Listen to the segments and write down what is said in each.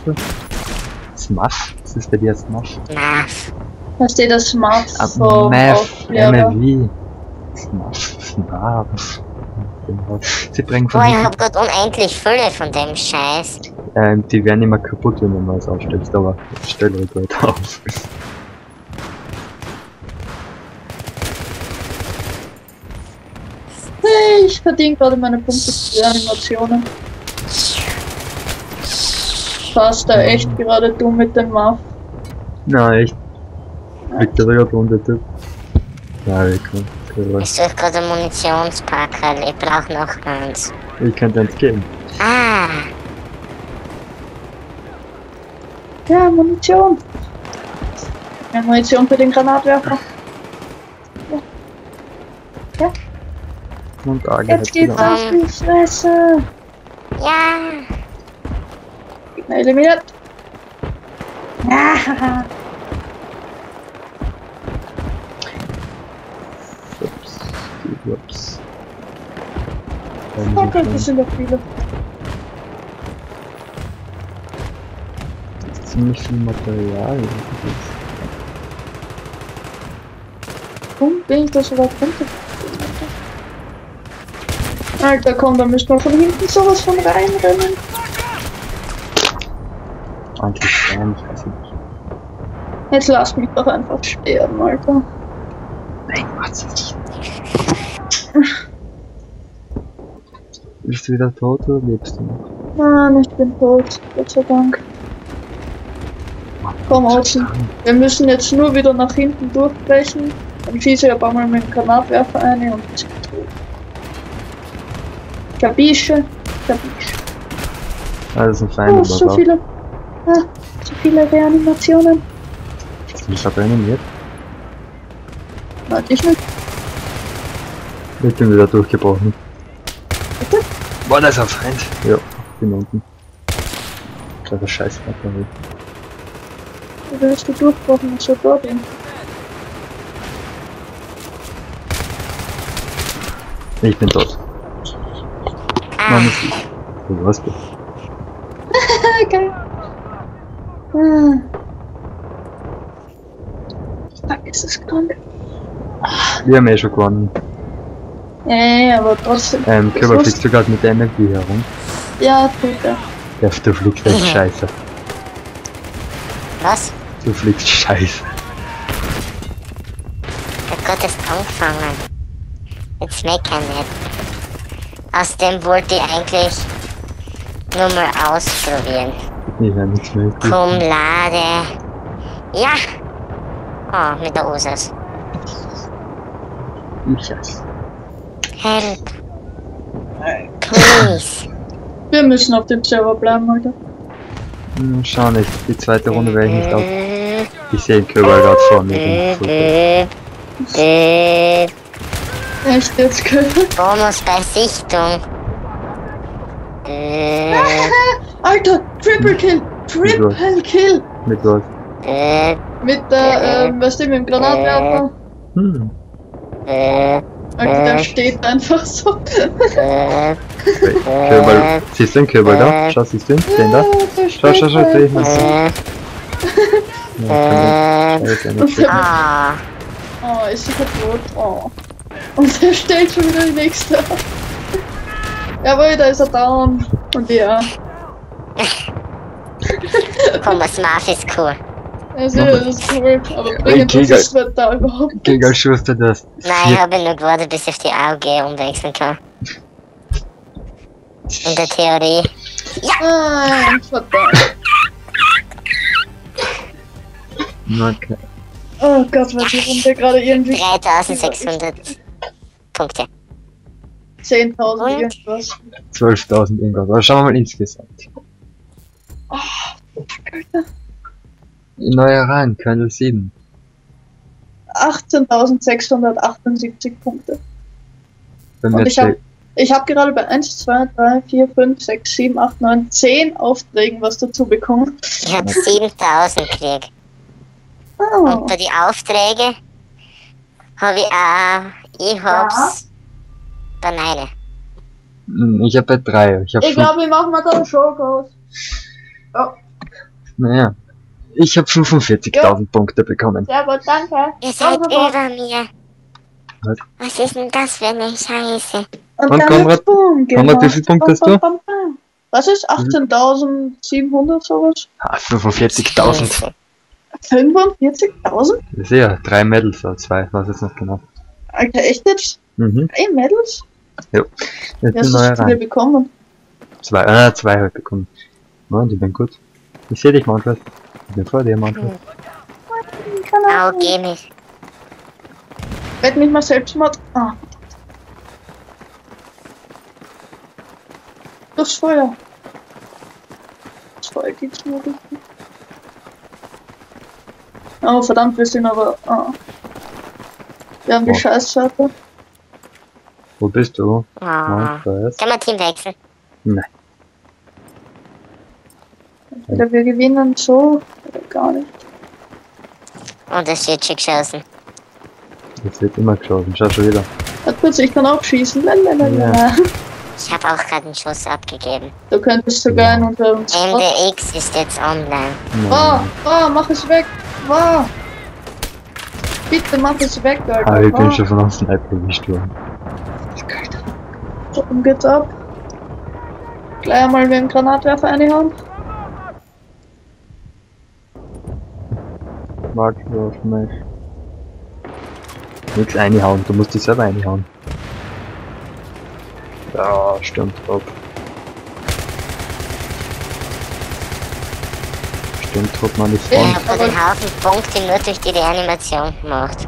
Foto? Smuff? Was ist bei dir Smuff? Maf. Da steht das Smart Math, MLV. Smuff. Sie bringen Boah, von ich hinten. hab grad unendlich viele von dem Scheiß. Die werden immer kaputt, wenn du mal was aufstellst, aber ich stelle halt heute auf. Hey, ich verdiene gerade meine Punkte für Animationen. Fast da echt gerade du mit dem Muff. Na echt. Liegt der gerade unter der Typ? Ja, komm. Ich suche gerade einen Munitionspackerl, ich brauch noch eins. Ich könnte eins geben. Ah, Ja, Munition. Ja, Munition für den Granatwerfer. Ja, Und da jetzt geht's auf die Fresse. ja. Gegner eliminiert. Ja. Ups. Oh Gott, das sind doch viele. Ziemlich viel Material. Warum bin ich da so weit runter? Alter, komm, da müssen wir von hinten sowas von reinrennen. Eigentlich sein, ich weiß nicht. Jetzt lass mich doch einfach sterben, Alter. Nein, warte nicht. Bist du wieder tot oder lebst du noch? Mann, ich bin tot. Gott sei Dank. Komm, Hautzen. Wir müssen jetzt nur wieder nach hinten durchbrechen. Dann schieße ich aber mal mit dem Granatwerfer ein und ist tot. Kapische? Kapische. Ah, das ist ein Feind, Oh, so viele. Ah, so viele Reanimationen. Ich hab reanimiert. Warte, ich nicht. Ich bin wieder durchgebrochen. Bitte? Boah, da ist ein Feind. Ja, bin unten. Kleiner Scheißbatterie. Wie willst du durchbrochen? Ich soll dort hin. Ich bin tot. Mann, ist ich. Du hast du. Geil. Ah. Fuck, ist das krank. Wir haben eh schon gewonnen. Ja, aber trotzdem. Körper, fliegst du gerade mit der Energie herum? Ja, tut er. Ja, du fliegst echt scheiße. Was? Du fliegst scheiße. Ich hab grad erst angefangen. Jetzt meckern nicht. Außerdem wollte ich eigentlich nur mal ausprobieren. Ich werde nichts mehr. Komm, lade. Ja! Oh, mit der Osas. Scheiße. Help! Please! Wir müssen auf dem Server bleiben, Alter. Schau nicht, die zweite Runde werde ich nicht auf. Ich sehe den Körper gerade vor mir. Echt jetzt, Körper? Bonus bei Sichtung. Alter, Triple Kill! Triple Kill! Mit was? Mit der, weißt du, mit dem Granatwerfer. Hm. Alter, der steht einfach so. Körper. Siehst du den Körper da? Schau, siehst du ihn? Den da? Schau, sehe ich nicht. Ah, Oh, ist sie kaputt. Oh. Und der stellt schon wieder die nächste auf. Jawohl, da ist er down. Und ja. komm, das Maf ist cool. Also, das ist cool. Aber bringend ist das da überhaupt nicht. Gegen Schuster, das. Nein, ich habe nur gewartet, bis ich auf die AOG umwechseln kann. In der Theorie. Ah, verdammt. Okay. Oh Gott, war die Runde gerade irgendwie 3600 Punkte. 10.000 Und? irgendwas. 12.000 irgendwas. Aber schauen wir mal insgesamt. Oh, fuck, Alter. Neue Reihen, Kernel 7. 18.678 Punkte. Wenn Und wir ich hab gerade bei 1, 2, 3, 4, 5, 6, 7, 8, 9, 10 Aufträgen was dazu bekommen. Ich habe 7000 gekriegt. Oh. Und bei den Aufträgen habe ich auch, ich hab's bei meine. Ich habe bei 3. Ich glaube, wir machen mal da einen Showcase. Oh. Naja. Ich habe 45.000 Punkte bekommen. Sehr gut, danke. Ihr seid Aber- über mir. Was? Was ist denn das für eine Scheiße? Und Und dann Konrad? hat's Boom Konrad, wie viel gemacht. Punkte hast du? Bam, bam, bam. Was ist 18.700 sowas? Ah, 45.000. Scheiße. 45.000? Ich sehe ja, 3 Medals oder 2, weiß jetzt nicht genau. Alter, echt jetzt? Mhm. 3 Medals? Jo. Jetzt Ja, sind so neue viele rein. bekommen. 2 halt bekommen. Ja, die werden gut. Ich sehe dich, Manfred. Ich bin vor dir, Manfred. Au, geh mich. Red mich mal selbst mal. Ah. Durchs Feuer. Das Feuer geht's nur richtig. Oh, verdammt, wir sind aber. Ah. Wir haben die Oh. Scheißscharte. Wo bist du? Oh. Manfred? Können wir Team wechseln? Nein. Oder wir gewinnen so, oder gar nicht. Und es wird schon geschossen. Jetzt wird immer geschossen. Schau schon wieder. Warte kurz, ich kann auch schießen. Lalalala. Ich habe auch gerade einen Schuss abgegeben. Du könntest sogar in unter uns. Oh, MDX ist jetzt online. mach es weg. Wow. Bitte mach es weg, Alter. Ah, ich bin Wow. schon von einem Sniper erwischt worden. So, geht's ab. Gleich einmal mit dem Granatwerfer reinhauen. Warte auf mich. Nix reinhauen, du musst dich selber reinhauen. Ja, stimmt ab. Stimmt, hat man nicht Ich von. habe einen Haufen Punkte nur durch die Reanimation gemacht.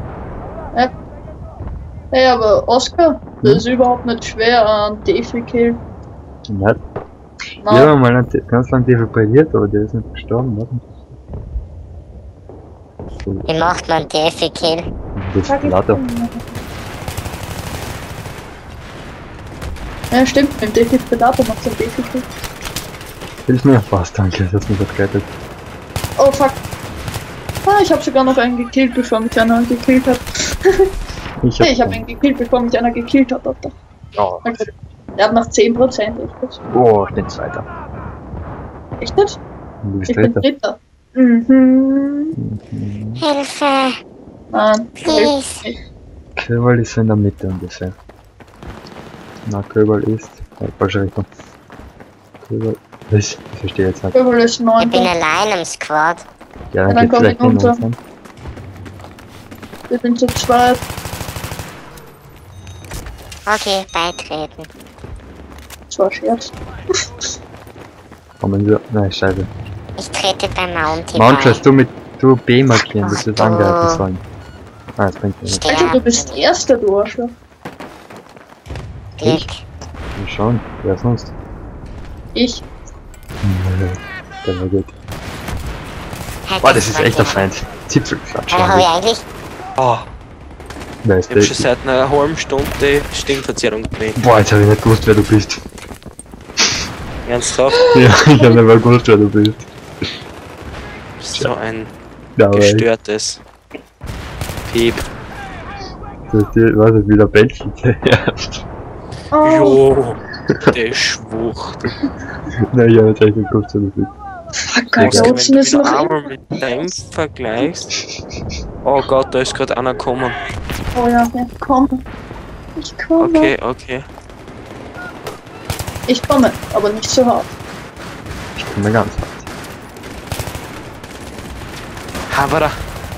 Hey, aber Oscar, das ist überhaupt nicht schwer an Defi-Kill. Nicht? Nein. Ja, mal ganz lang defibrilliert, aber der ist nicht gestorben, oder? So, Wie macht man DF-Kill? Defibrillator. Ja, stimmt, mit dem Defibrillator macht es ein Defi-Kill. Hilf mir, was, danke, das hat mich gerettet. Oh fuck. Ah, ich habe sogar noch einen gekillt, bevor mich einer gekillt hat. Hey, ich habe einen gekillt, bevor mich einer gekillt hat. Alter. Oh, Der hat noch 10%. Echt? oh, ich bin Zweiter. Echt nicht? Du bist Ich bin Dritter. Dritter. Mhm. Hilfe! Nein, Please. Köberl ist so in der Mitte ungefähr. Na, Köberl ist. Falsche Richtung. Köberl. Was? Ich verstehe jetzt nicht. Köbel ist Ich bin 9. allein im Squad. Ja, dann dann geht's komm ich vielleicht hin runter. uns. Wir sind zu zweit. Okay, beitreten. Das war Scherz. Kommen wir. Nein, scheiße. Ich trete beim Mounty Manchester, du B markieren, dass wir es Ach, angreifen du. sollen. Ah, das bringt mir Ich nicht. stehe Alter, du bist Erster, du Arschloch. Glück. Mal schauen, wer sonst? Ich. Der war gut. Halt Boah, das ist echt ein Feind. Zipfelklatsch. Habe ich eigentlich? Oh, Wer ist ich hab schon der? seit einer halben Stunde Stimmverzerrung drin. Boah, jetzt habe ich nicht gewusst, wer du bist. Ernsthaft? Ja, ich habe nicht mal gewusst, wer du bist. So ein Ja, aber ich, gestörtes Piep. das ist die, weiß nicht, wie der Bändchen zuerst. Oh, Jo, der Schwucht. Nein, ich habe jetzt echt nicht gewusst, wer du bist. fuck, Ja, Alter, Wenn Hudson du ist wieder noch einmal mit dem vergleichst. Oh Gott, da ist gerade einer gekommen. Oh ja, ja, komm. Ich komme. Okay, okay. Ich komme, aber nicht so hart. Ich komme ganz hart. Havara.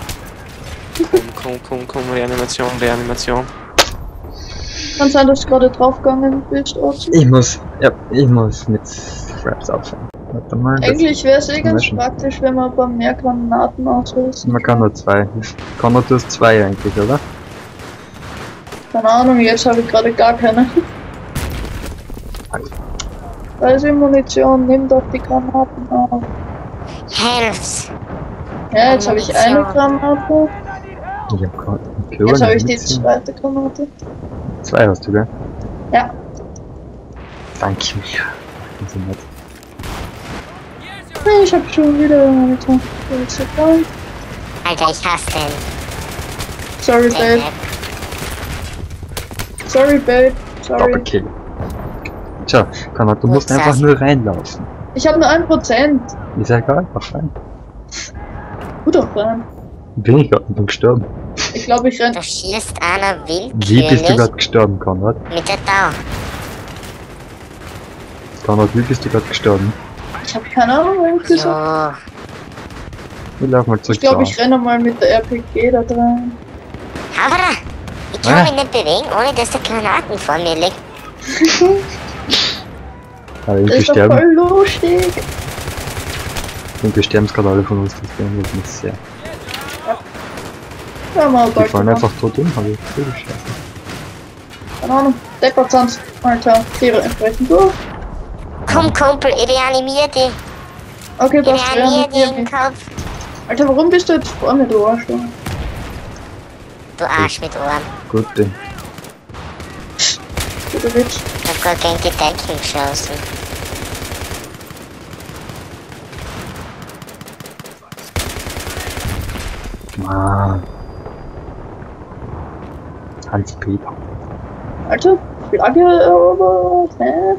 Komm, Reanimation, Reanimation. Kann sein, dass du gerade draufgegangen bist, Hudson. Ich muss mit Fraps aufhören. Warte mal. das- Eigentlich wäre es eh ganz Menschen. praktisch, wenn man ein paar mehr Granaten ausrüsten. Man kann nur 2. Konrad, du hast 2 eigentlich, oder? Keine Ahnung, jetzt habe ich gerade gar keine. Da ist die Munition, nimm doch die Granaten auf. Helft! Ja, jetzt habe ich eine Granate. Ich hab gerade. Jetzt habe ich die zweite Granate. 2 hast du, gell? Ja. Danke mir. Also nett. Nee, ich habe schon wieder eine Granate. Alter, ich hasse den. Sorry, babe. Sorry, babe. Sorry. Doppelkill. Tja, Konrad, du musst Gut, einfach Sass. nur reinlaufen. Ich habe nur 1%. Ist ja egal, mach rein. Du doch rein. Bin ich gerade bin gestorben. Ich glaube, ich renn. Da schießt einer Wie bist du willkürlich gerade gestorben, Konrad? mit der Tau. Konrad, wie bist du gerade gestorben? Ich habe keine Ahnung, was ich gesagt. Jo. Ich lauf mal zurück Ich glaube, zur ich renne mal mit der RPG da dran. Havara! Ich kann mich nicht bewegen, ohne dass der Granaten vor mir liegt. Aber Das irgendwie ist doch sterben, voll lustig. irgendwie sterben gerade alle von uns, das beeindruckt mich sehr. Ja, mal Die bald. fallen einfach tot um, habe ich voll Scheiße. Keine Ahnung. Deppert sonst. Alter, Tiere entsprechend durch. Komm, Kumpel, ich reanimier dich. Okay, Ich passt. reanimier dich Ja, im Kopf. Alter, warum bist du jetzt vor mir, du Arschloch? Du Arsch mit Ohren. Gut, Ding. Guter Witz. Ich hab grad gegen die Deckung geschossen. Mann. Hans-Peter. Alter, Flagge erobert. Hä?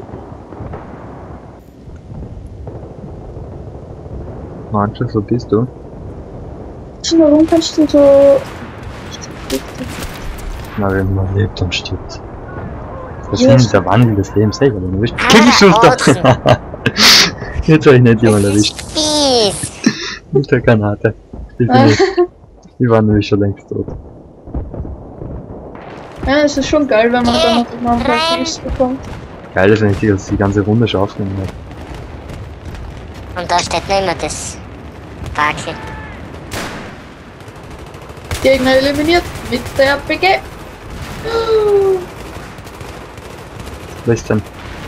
Manche, so bist du. Warum kannst du so. Na, wenn man lebt und stirbt. Das Yes. ist der Wandel des Lebens, hey, wenn du erwischt. Ah, Killschuster! Jetzt hab ich nicht jemand Das erwischt. ist fies. Mit der Granate. Ich bin nicht. Die waren nämlich schon längst tot. Ja, es ist schon geil, wenn man dann noch ein paar Kills bekommt. Geil ist, wenn ich die ganze Runde schon aufgenommen habe. Und da steht noch immer das Bakel. Gegner eliminiert mit der RPG. Was ist denn?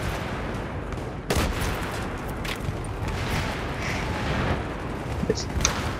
Yes.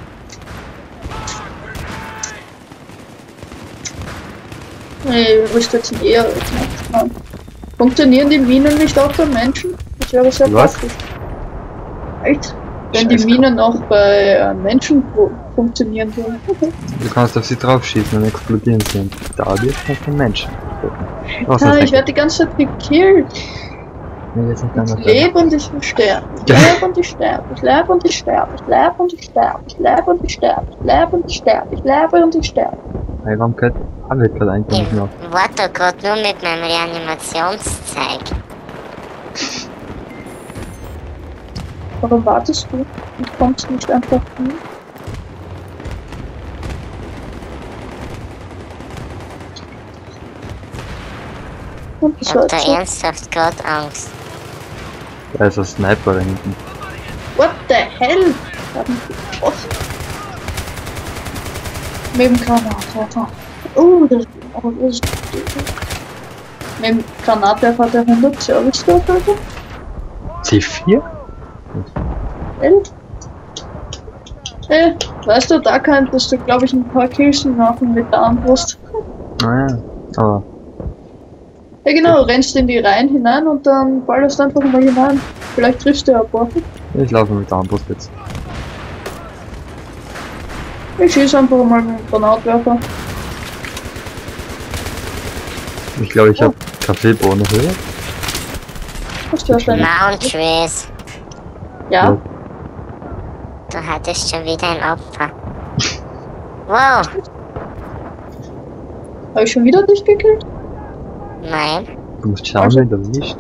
Nee, wo ist jetzt eher? Funktionieren die Minen nicht auch bei Menschen? Das wäre sehr Was? praktisch. Alter, wenn die Scheiße. Minen auch bei Menschen funktionieren würden. Okay. Du kannst auf sie draufschießen und explodieren sie und da wird es ein Mensch. Was Ah, ist ich werde die ganze Zeit gekillt. Nee, jetzt nicht Ich anders. lebe und ich sterbe. Ich lebe und ich sterbe. Ich lebe und ich sterbe. Ich lebe und ich sterbe. Ich lebe und ich sterbe. Ich lebe und ich sterbe. Ich lebe und ich sterbe. Hey, warum gehört alle gerade eigentlich Ich nicht mehr? warte da grad nur mit meinem Reanimationszeig. Warum wartest du? Und kommst nicht einfach hin? Und Ich das hab war da so. ernsthaft grad Angst. Da ist ein Sniper da hinten. What the hell? Ich hab mich geschossen. Mit dem Granatwerfer. Oh, das ist. Mit dem Granatwerfer hat er 100 Service-Würfel. C4? Weißt du, da könntest du, glaube ich, ein paar Kills machen mit der Armbrust. Naja, aber Ja genau, rennst in die Reihen hinein und dann ballerst einfach mal hinein. Vielleicht triffst du ja ein paar. ich laufe mit der Armbrust jetzt. Ich schieße einfach mal mit dem Granatwerfer. Ich glaube, ich habe Kaffeebohne Höhe. Hast du ja deine. Mount Trees. Ja, Du hattest schon wieder ein Opfer. Wow. habe ich schon wieder dich gekillt? Nein. Du musst schauen, wenn du erwischt.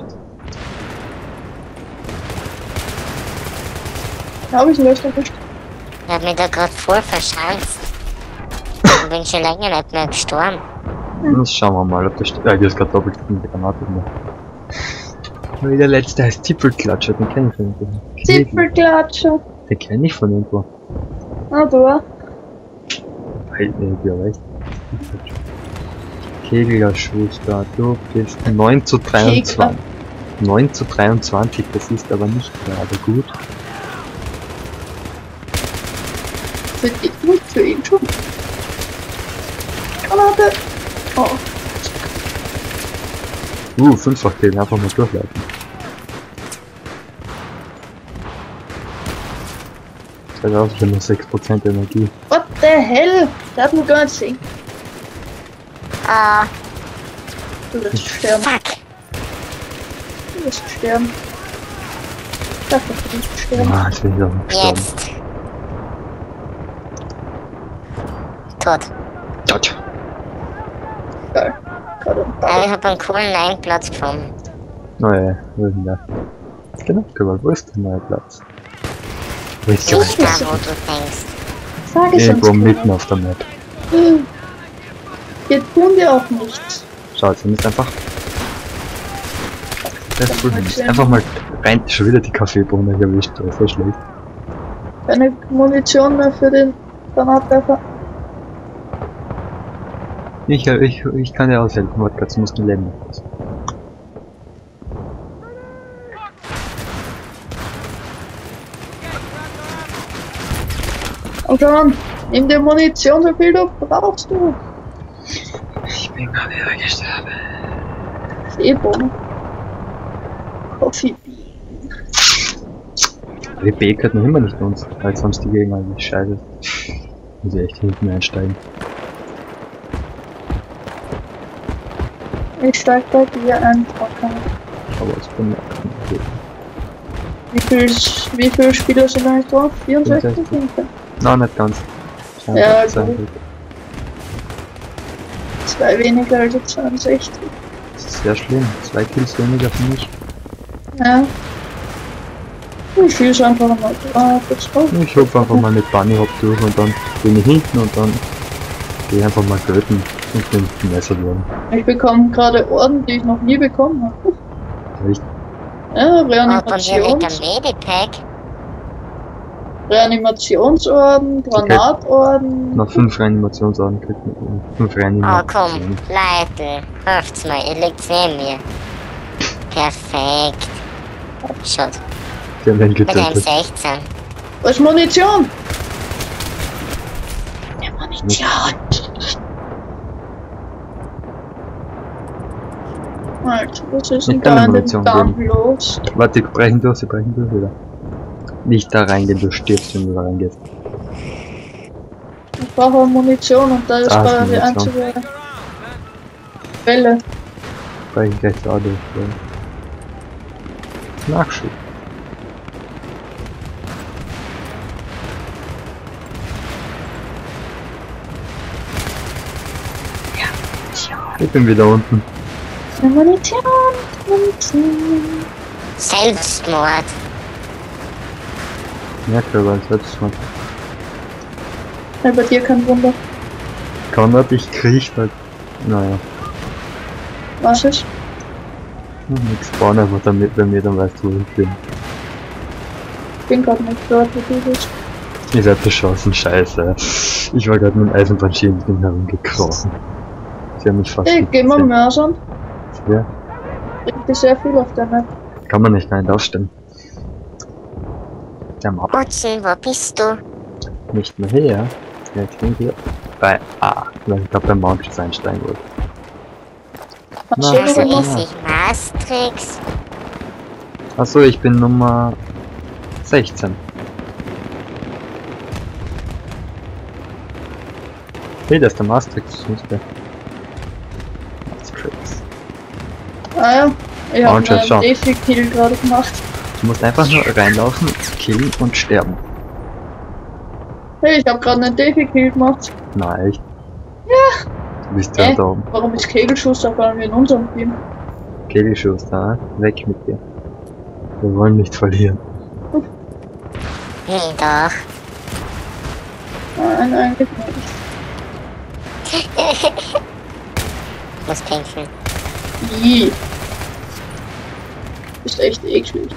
Ja, habe ich ihn leicht erwischt. Ich hab mich da grad voll verschanzt. Und bin schon länger nicht mehr gestorben. Jetzt schauen wir mal, ob der steht. Ja, hier ist gerade doppelt mit der Granate gemacht. Wie der letzte heißt Zipfelklatscher, den kenn ich von irgendwo. Zipfelklatscher. Den kenn ich von irgendwo. Ah, du. Hey, nee, du recht. Keglerschuster, du bist 9 zu 23. 9 zu 23, das ist aber nicht gerade gut. Für dich gut, für ihn schon. Granate. Oh. 5-fach Kill, einfach mal durchlaufen. Das hat auch schon nur 6% Energie. What the hell? Der hat mich gar nicht gesehen. Ah, Du wirst sterben. fuck. Du wirst sterben. Darf ich nicht sterben? Ah, jetzt bin ich auch gestorben. Jetzt. Tot. Tja. Geil. Gerade ein Aber Ball. ich habe einen coolen neuen Platz gefunden. Naja, wo ist denn der? Genau, Köbel, wo ist der neue Platz? Wo ist der? Nicht da, wo du denkst. Sag es uns. Irgendwo mitten auf der Map. Hier tun wir auch nichts. Schau, jetzt ist einfach. Das ist cool. Einfach mal rein, schon wieder die Kaffeebohne erwischt, das ist so schlecht. Keine Munition mehr für den Granatwerfer. Ich kann dir aushelfen, warte kurz, du musst ein Leben noch was. Und dann, nimm dir Munition, so viel du brauchst du. Ich bin gerade wieder gestorben. Seebohnen. Coffee Bean. Die B gehört noch immer nicht uns, weil sonst die Gegner eigentlich scheiße. Muss ich echt hinten einsteigen. Ich steig bei dir ein, Trocker. Aber es bin okay. Wie viele Spieler sind eigentlich drauf? 64? 64. Nein, nicht ganz. Ja, Zwei- gut. 2 weniger als 62. Das ist sehr schlimm. 2 Kills weniger für mich. Ja. Ich schieße einfach mal kurz drauf. Ich hop einfach mal mit Bunny Hop durch und dann bin ich hinten und dann gehe einfach mal töten und bin gemessert worden. Ich bekomme gerade Orden, die ich noch nie bekommen habe. Echt? Ja, Oh, bei mir liegt ein Reanimations Medipack. Reanimationsorden, Granatorden. Noch 5 Reanimationsorden kriegt man. 5 Oh Reanimationen. komm, Leute, hört's mal, ihr liegt neben mir. Perfekt. Schaut, Die haben den mit einem getötet. 16. Was ist Munition? Ja, Munition. Alter, was ist denn Ich kann da dir in dem Munition Damm los? Warte, sie brechen durch wieder. Nicht da reingehen, du stirbst, wenn du da reingehst. Ich brauche Munition und da ist Da hast du gerade die Munition. einzige Quelle. Brechen gleich da durch. Ja. Nachschub. Ich bin wieder unten. Munition. Selbstmord. Ja, Körper, als letztes Mal. Ja, bei dir kein Wunder. Konrad, ich krieg halt. Naja, Was ist? nix bauen einfach damit bei mir, dann weißt du, wo ich bin. Ich bin gerade nicht dort, wo du bist. Ihr seid beschossen, scheiße. Ich war gerade mit dem Eisenbahnschienen herumgekrochen. Sie haben mich fast Hey, gehen wir mehr an. Ja, Bringt sehr viel auf der Map. kann man nicht gar nicht aufstellen. Der Map Utzi, wo bist du? nicht mehr her. Jetzt sind wir bei A, weil ich glaube beim Mount jetzt einsteigen wollte. Hast Na, du Also noch ja. was? ist ich Maastrix. Achso, ich bin Nummer 16. Hey, das ist der Maastrix. Maastrix. Ah ja, ich habe Und jetzt schau. einen Defi-Kill gerade gemacht. Du musst einfach nur reinlaufen, killen und sterben. Hey, ich habe gerade einen Defi-Kill gemacht. Nein, echt? Ja. Du bist ja da oben. Warum ist Kegelschuss auf einmal in unserem Team? Kegelschuss da, weg mit dir. Wir wollen nicht verlieren. Nee, doch. Nein, eigentlich nicht. Muss pinkeln. Ih. Ist echt eklig.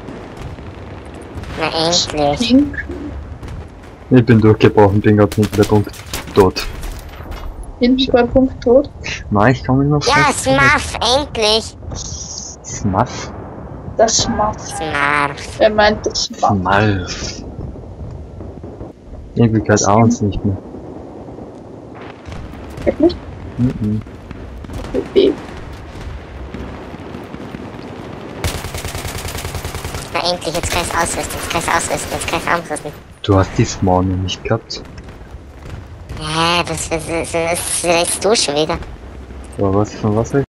Na endlich. Pink. Ich bin durchgebrochen, bin gerade hinter der Punkt tot. Hinten bei Punkt tot. Nein, ich komme immer Ja, fast. Smurf, endlich. Smuff? Das Smurf. Smurf. Er meint das Smurf. Smuff. Irgendwie gehört A uns nicht mehr. Geht nicht? Mhm. B. Na endlich, jetzt kann ich ausrüsten, jetzt kann ich ausrüsten, jetzt kann ich ausrüsten. Du hast die Spawn noch nicht gehabt. Ja, das redest du schon wieder. Aber was, von was